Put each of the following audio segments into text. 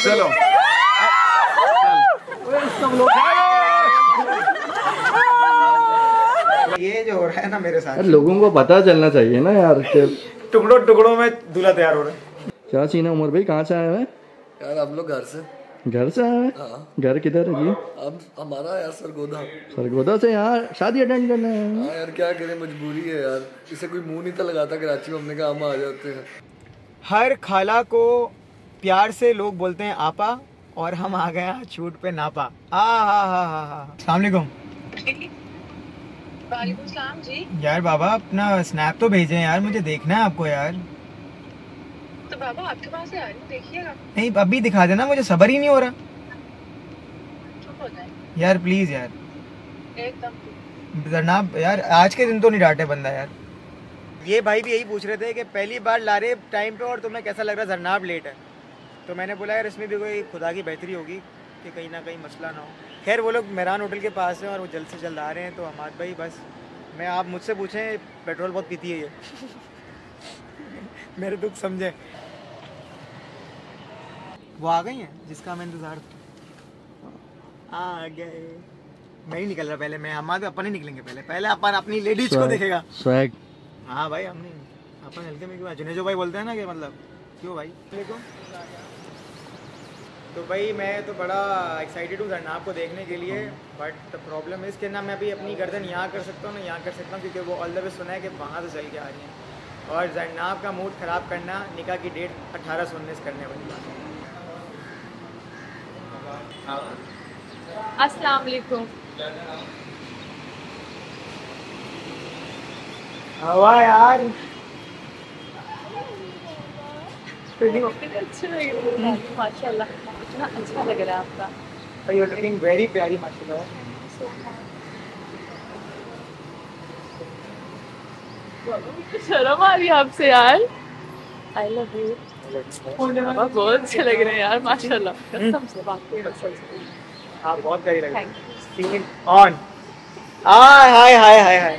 चलो ये जो हो रहा है ना मेरे साथ, लोगों को पता चलना चाहिए ना यार, टुकड़ों टुकड़ों में दूल्हा तैयार हो रहा है। क्या सीन है उमर भाई, कहाँ से आए हैं? यार हम लोग घर से आए हैं? घर किधर है जी? अब हमारा यार सरगोदा से यहाँ शादी अटेंड करना है। हाँ यार क्या करें, मजबूरी है यार, इसे कोई मुंह नहीं था लगाता कराची में, हमने कहा हम आ जाते हैं। हर खाला को प्यार से लोग बोलते हैं आपा, और हम आ गए शूट पे नापा। अस्सलाम वालेकुम। वालेकुम सलाम जी। यार बाबा अपना स्नैप तो भेजें यार, मुझे देखना है आपको यार। तो बाबा आपके पास है, देखिएगा। नहीं अभी दिखा देना, मुझे सब्र ही नहीं हो रहा। चुप हो जाए यार प्लीज यार, एकदम जनाब यार आज के दिन तो नहीं डांटे बंदा यार। ये भाई भी यही पूछ रहे थे कि पहली बार ला रहे टाइम पे और तुम्हें कैसा लग रहा, जरनाब लेट है। तो मैंने बोला यार इसमें भी कोई खुदा की बेहतरी होगी कि कहीं ना कहीं मसला ना हो। खैर वो लोग मेहरान होटल के पास हैं और वो जल्द से जल्द आ रहे हैं। तो हमाद भाई बस मैं, आप मुझसे पूछें पेट्रोल बहुत पीती है ये मेरे दुख समझे। वो आ गई हैं जिसका मैं इंतज़ार था, आ गए। मैं ही निकल रहा पहले, मैं हमारे अपन ही निकलेंगे पहले अपन अपनी लेडीज को देखेगा। स्वैग। हाँ भाई हमने अपन हल्के में क्यों, जुनेजो भाई बोलते हैं ना कि मतलब क्यों भाई। देखो तो भाई मैं तो बड़ा एक्साइटेड हूँ जरनाब को देखने के लिए, बट द प्रॉब्लम इस के ना मैं अभी अपनी गर्दन यहाँ कर सकता हूँ ना यहाँ कर सकता हूँ, क्योंकि वो ऑल द वे सुना है कि वहाँ से चल के आ रही हैं। और जरनाब का मूड ख़राब करना, निकाह की डेट 18 से 19 करने वाली बात है। अस्सलाम वालेकुम। हवा यार अच्छा लग रहा है, माशाल्लाह इतना अच्छा लग रहा है आपका। यू आर लुकिंग वेरी प्यारी माशाल्लाह। शर्म आ रही है आपसे यार। I love you. बहुत अच्छे लग रहे हैं यार माशाल्लाह, कसम से वाकई कसम से। हाँ बहुत प्यारी लग रही है। ऑन हाय हाय हाय हाय हाय।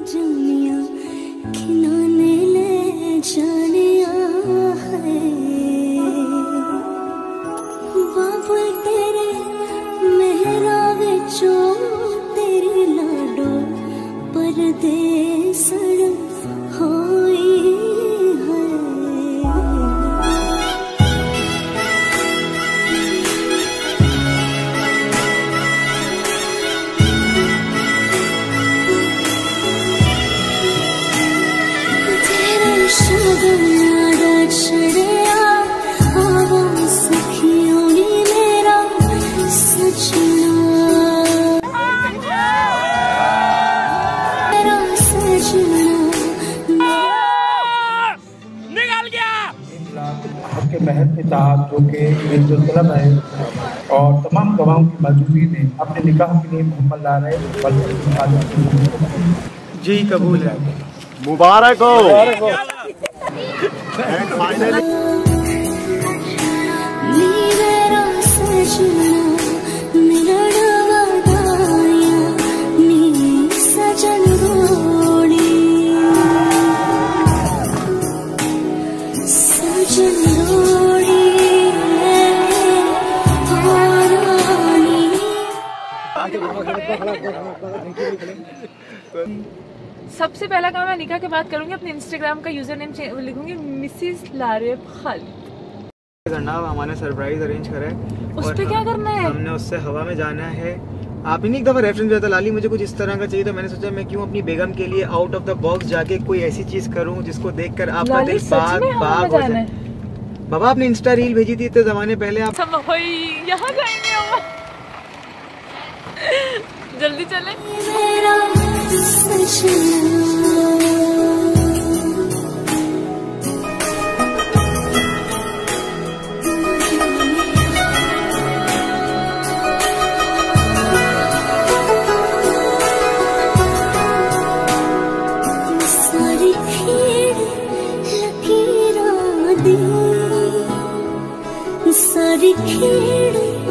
के महल के तहत जो कि जो तलब है और तमाम गवाहों की मौजूदगी में अपने निकाह के लिए मोहम्मद ला रहे जी कबूल है। मुबारक हो। सबसे पहला काम मैं निकाह के बाद करूंगी, अपने इंस्टाग्राम का यूजर नेम लिखूंगी मिसिस लारेब खालिद। जरनाब हमारे सरप्राइज अरेंज करा है। उस पे क्या करना है? हमने उससे हवा में जाना है। आप ही एक दफा रेफरेंस दिया था लाली, मुझे कुछ इस तरह का चाहिए, तो मैंने सोचा मैं क्यों अपनी बेगम के लिए आउट ऑफ द बॉक्स जाके कोई ऐसी चीज करूं जिसको देखकर आपका दिल बाग बाग हो जाए। बाबा आपने इंस्टा रील भेजी थी इतने जमाने पहले, आप यहाँ जाएंगे हम। जल्दी चले। सारी खेड़